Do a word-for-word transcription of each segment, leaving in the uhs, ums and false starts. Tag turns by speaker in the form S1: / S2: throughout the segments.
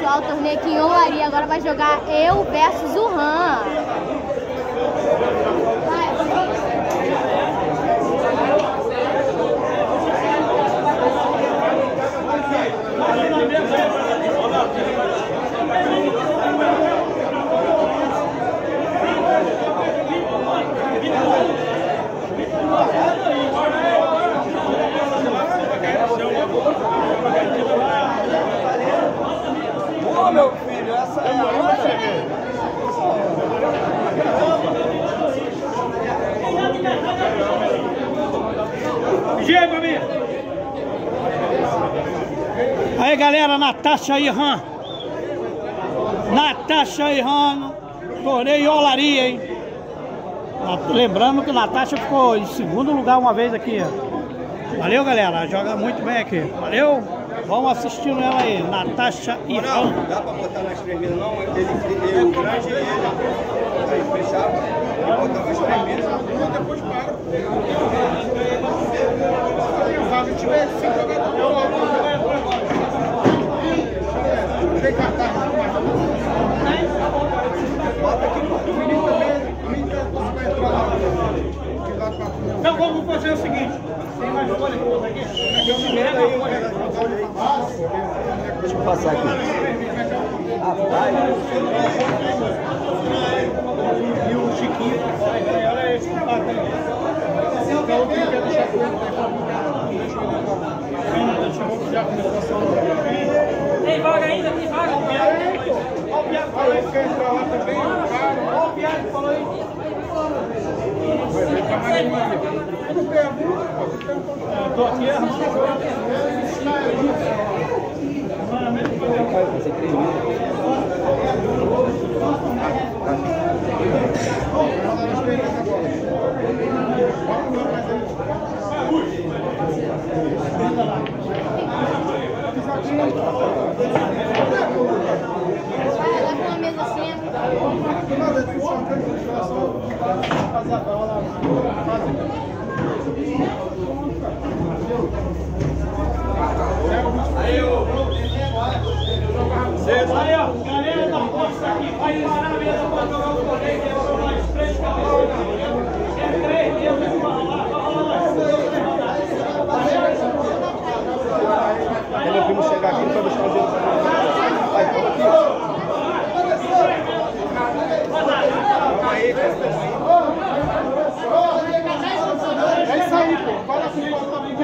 S1: pessoal, torneio aqui em Olaria. Agora vai jogar eu versus o Ram.
S2: Ô meu filho, essa é a outra.
S3: Vigia pra mim. Aí galera, Natasha e Ram. Natasha e Ram, torneio em Olaria, hein? Lembrando que Natasha ficou em segundo lugar uma vez aqui. Valeu galera, joga muito bem aqui. Valeu? Vamos assistindo ela aí, Natasha e Ram.
S2: Não dá pra botar nas três mesas não, ele, ele, o grande ele, aí fechava e botava as três mesas. Depois para. Se tiver cinco jogadores, tem cartaz. Bota aqui no menino também, o menino vai entrar lá.
S3: Então vamos fazer o seguinte, tem mais folha que outra aqui?
S2: Deixa eu passar aqui. Rapaz.
S3: E o Chiquinho, olha esse pato aí. Então o que quer deixar com ele? Tem vaga ainda? Tem vaga? Olha o Piago falou aí. Quer entrar lá também? Olha o Piago falou aí. Vai ver, tá mais uma aqui. Eu não pego. Eu tô aqui,
S2: Vai fazer três mil.
S1: Vai lá com a mesa assim.
S3: Aí, ó. Aí, ó. Galera da posta aqui, vai lá na mesa pra jogar o torneio, que é mais três cabeças. É três mesmo, vai lá, vai lá.
S2: Quando eu vimos chegar aqui, só deixar o jeito. Vai, vamos aqui. Calma aí, cara. É isso aí, pô. Fala assim, volta bem.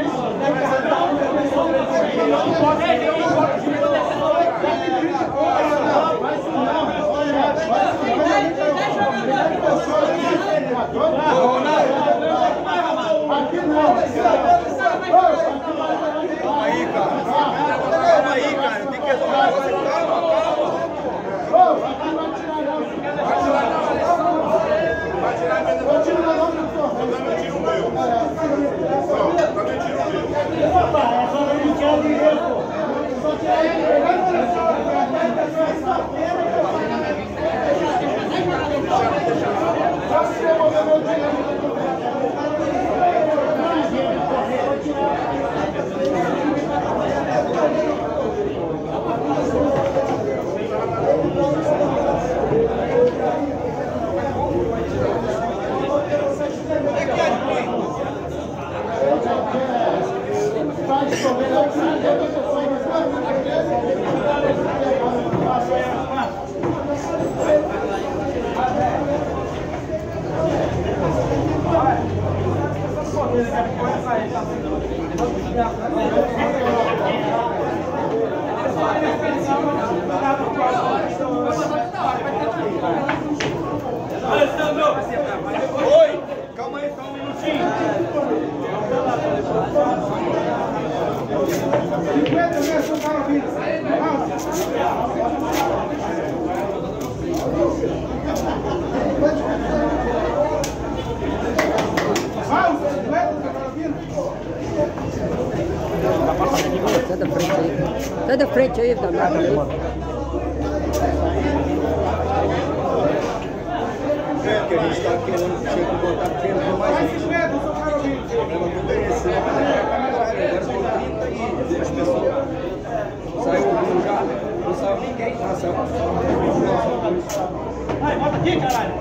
S2: Calma aí, cara. Calma aí, cara. Tem que resolver o negócio. Calma, calma. Vai tirar a mesa. Vai tirar a mesa. Também tira o meu. Também tira o meu. Papai, é só não tirar o dinheiro, pô. Só tirar ele. Só se devolver meu dinheiro. Oi, calma aí, só um minutinho. cinquenta metros para a vida.
S4: Sai da frente aí. Sai da frente aí, danado aí.
S2: É, que a gente está querendo, chega com contato, querendo mais gente. O problema tudo é esse, né? Agora são trinta e duas pessoas. Saiu um já, não saiu ninguém.
S3: Vai, bota aqui, caralho.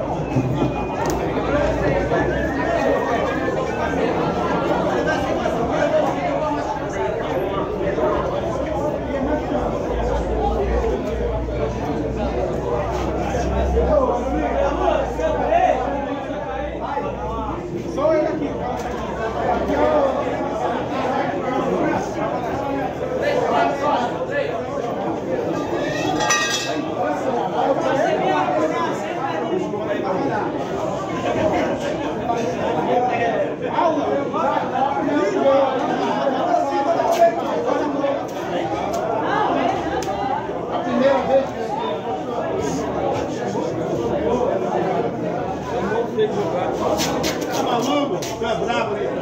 S2: Só ele aqui. A primeira vez que tá maluco? Tu é bravo, né?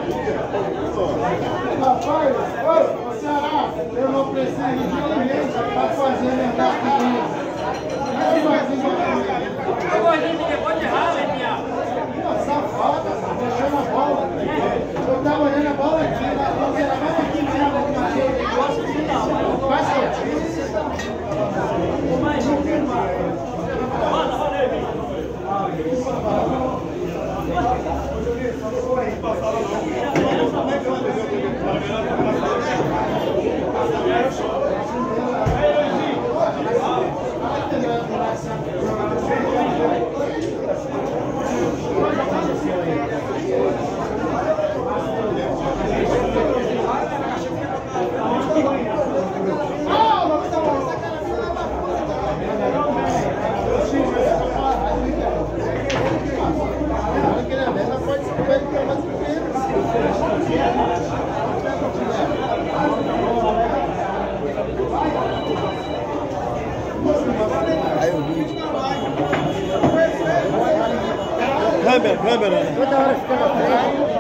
S2: Rapaz, ô, Ceará, eu não preciso de ninguém pra fazer verdade comigo.
S5: Eu gordinho depois de errar, né, Piau?
S2: Safada, deixando a bola. Eu tava olhando a bola aqui, na bola mais aqui mesmo, aqui na rede. Faz quietinho. Câmera, câmera.
S4: Toda hora fica na frente.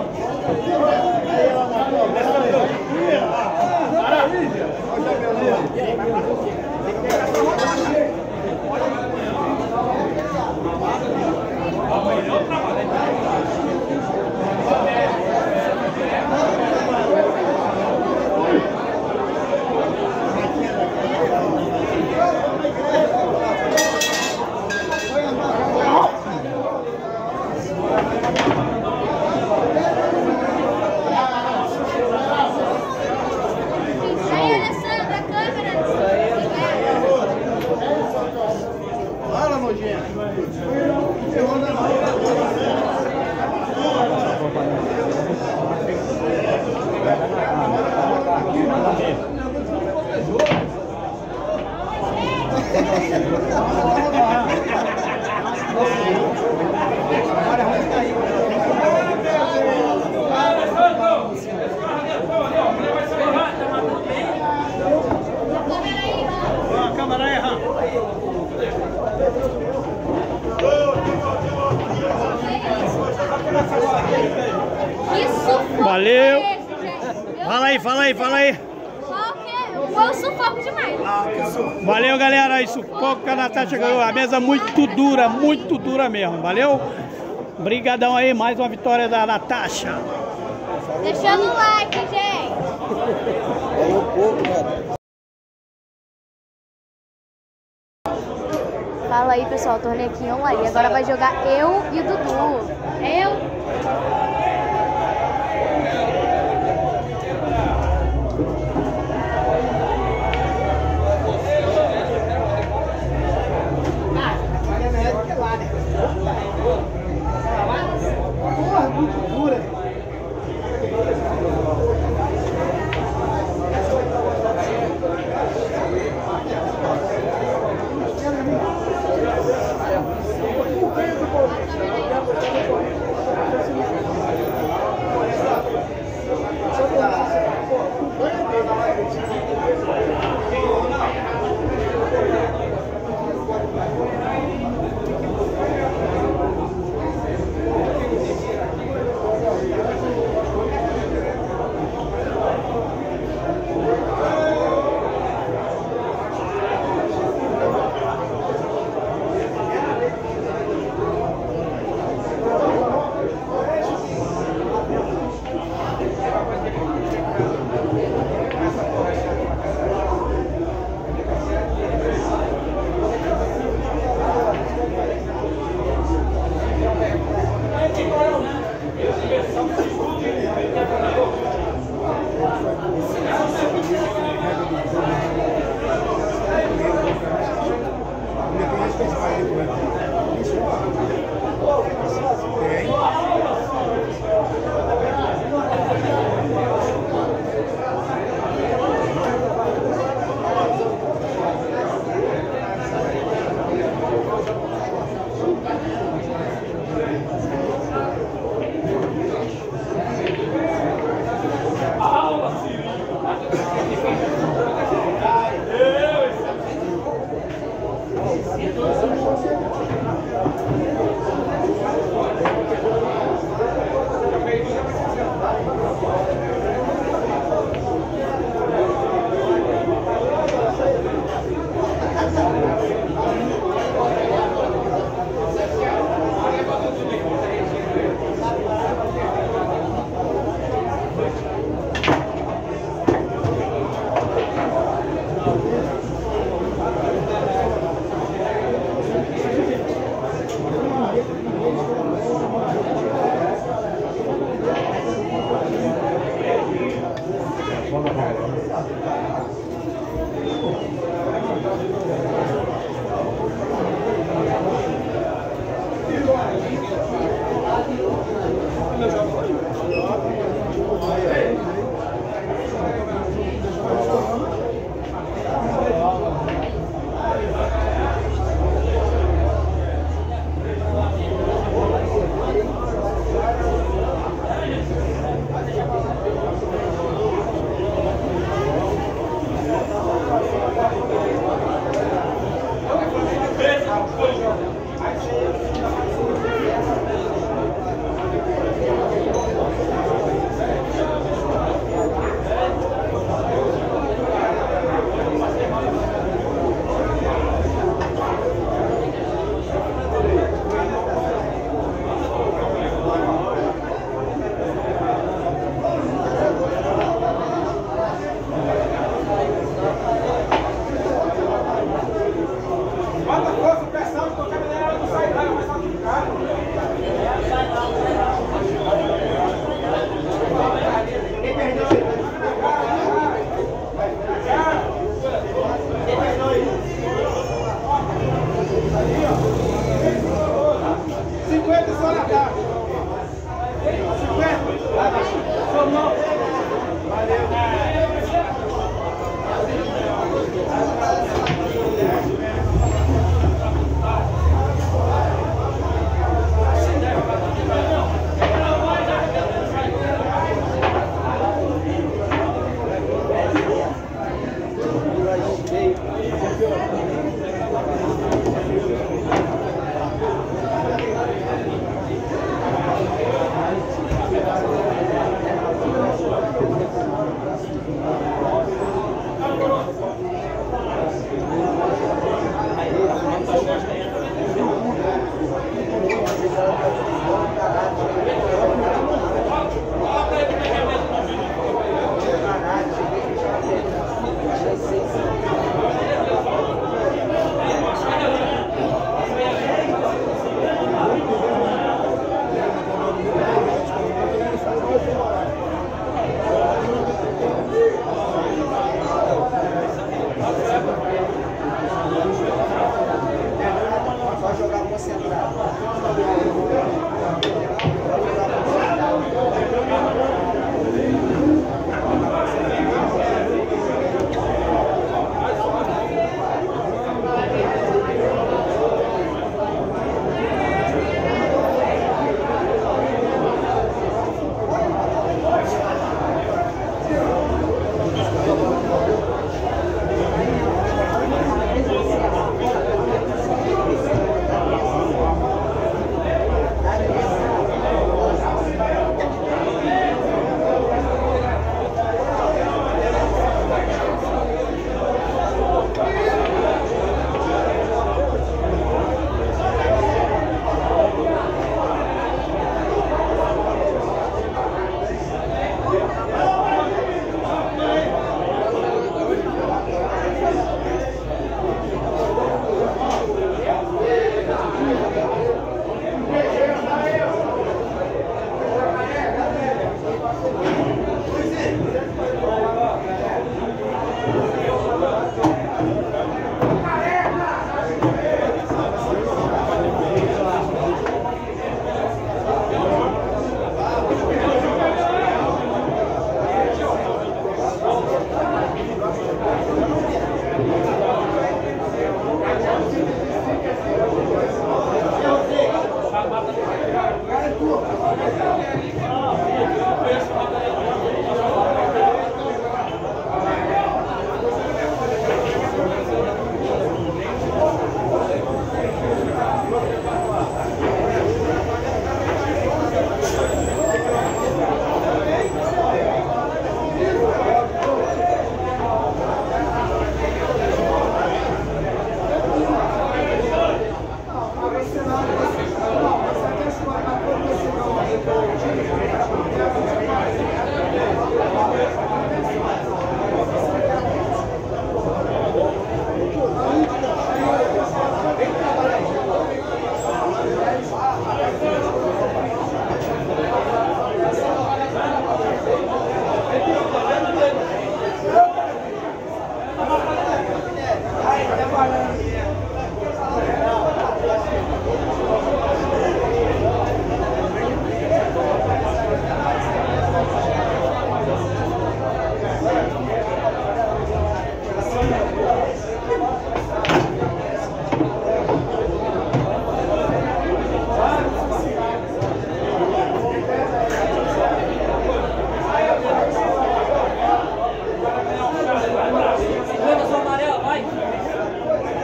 S3: Valeu! Fala aí, fala aí, fala aí!
S1: Foi um sufoco demais.
S3: Valeu, galera! Isso pouco que a Natasha ganhou. A mesa muito dura, muito dura mesmo. Valeu? Obrigadão aí, mais uma vitória da Natasha.
S1: Deixando o like, gente. Fala aí, pessoal. Torneio aqui em online. Agora vai jogar eu e o Dudu. Eu.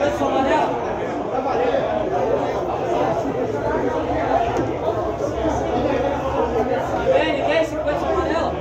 S5: cinquenta são amarelo? Ninguém, ninguém, cinquenta são amarelo?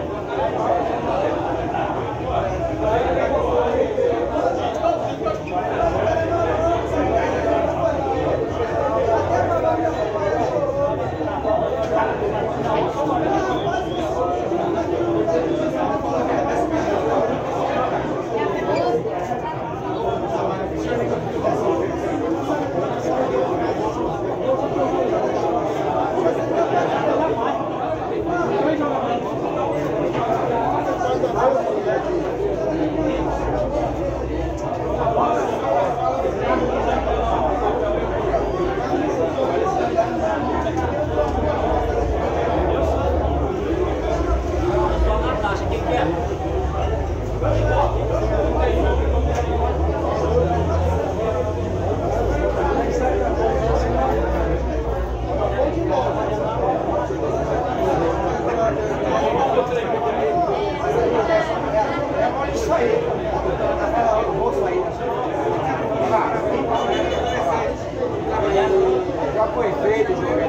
S2: Já foi feito o jogo.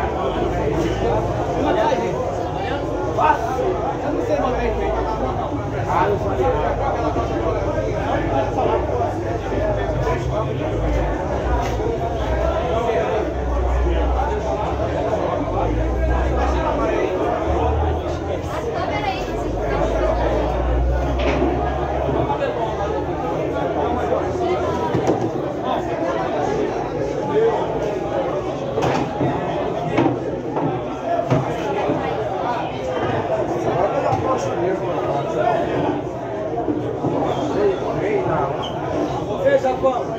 S2: Eu não sei mandar efeito. Ah, não sabia.
S5: Veja como.